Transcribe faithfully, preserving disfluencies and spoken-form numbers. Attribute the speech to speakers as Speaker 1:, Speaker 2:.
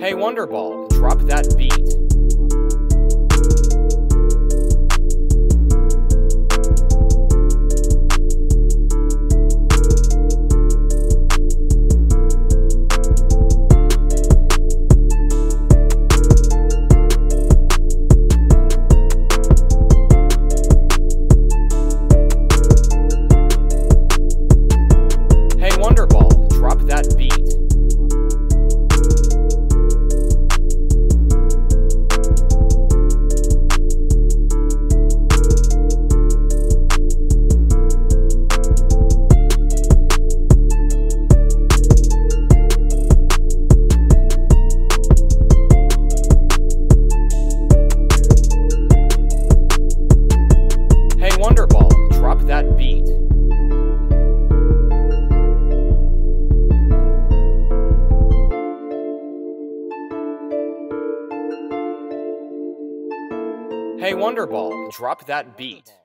Speaker 1: Hey Wonderball, drop that beat. Hey Wonderball, drop that beat. Hey Wonderball, drop that beat. Hey Wonderball, drop that beat.